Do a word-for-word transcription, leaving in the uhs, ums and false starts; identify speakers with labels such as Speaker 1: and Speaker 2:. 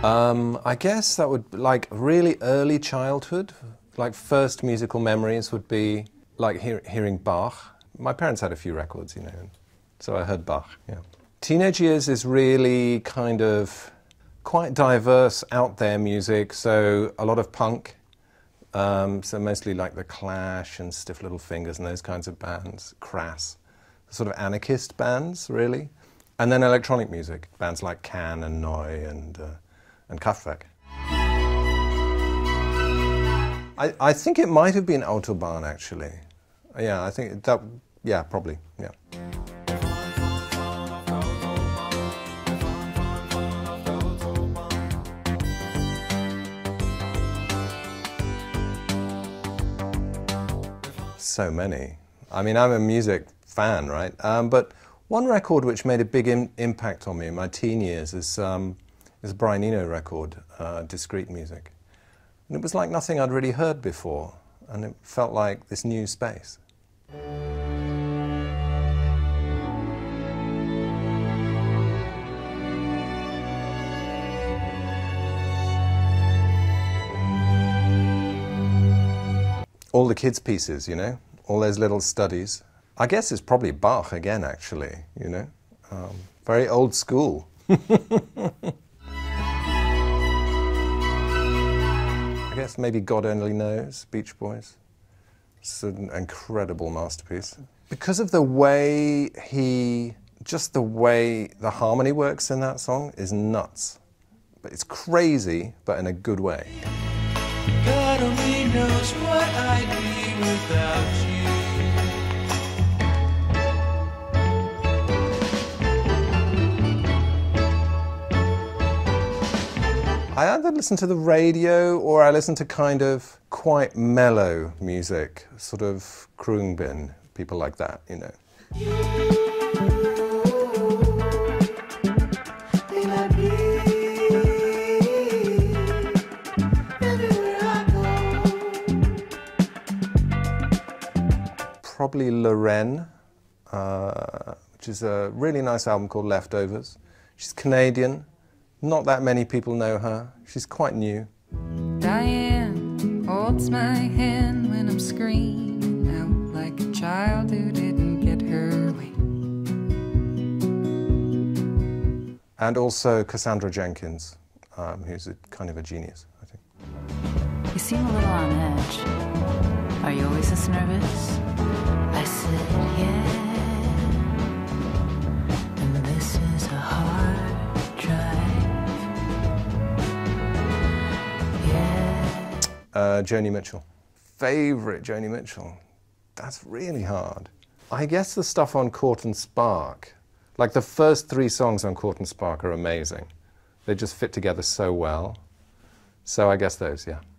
Speaker 1: Um, I guess that would, like, really early childhood, like first musical memories would be like hear, hearing Bach. My parents had a few records, you know, so I heard Bach, yeah. Teenage years is really kind of quite diverse, out there music, so a lot of punk, um, so mostly like The Clash and Stiff Little Fingers and those kinds of bands, Crass, sort of anarchist bands, really. And then electronic music, bands like Can and Neu and, uh, and Kraftwerk. I, I think it might have been Autobahn, actually. Yeah, I think that, yeah, probably, yeah. So many. I mean, I'm a music fan, right? Um, but one record which made a big im impact on me in my teen years is, um, is a Brian Eno record, uh, Discreet Music. And it was like nothing I'd really heard before, and it felt like this new space. All the kids' pieces, you know, all those little studies. I guess it's probably Bach again, actually, you know, um, very old school. I guess maybe God Only Knows, Beach Boys. It's an incredible masterpiece. Because of the way he, just the way the harmony works in that song is nuts. But it's crazy, but in a good way.
Speaker 2: God only knows what I'd be without you.
Speaker 1: I either listen to the radio or I listen to kind of quite mellow music, sort of Khruangbin, people like that, you know. Probably Lorraine, uh, which is a really nice album called Leftovers. She's Canadian. Not that many people know her. She's quite new.
Speaker 3: Diane holds my hand when I'm screaming out like a child who didn't get her way.
Speaker 1: And also Cassandra Jenkins, um, who's a, kind of a genius, I think.
Speaker 4: You seem a little on edge. Are you always this nervous? I said, yeah. And this is a hard drive. Yeah.
Speaker 1: Uh, Joni Mitchell. Favorite Joni Mitchell. That's really hard. I guess the stuff on Court and Spark, like the first three songs on Court and Spark are amazing. They just fit together so well. So I guess those, yeah.